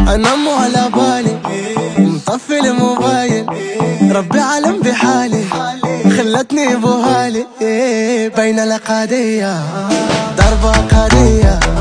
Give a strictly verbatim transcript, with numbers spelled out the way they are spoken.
انا مو على بالي مطفي الموبايل، ربي علم بحالي خلتني بوهالي بين الأقادية ضربة قادية.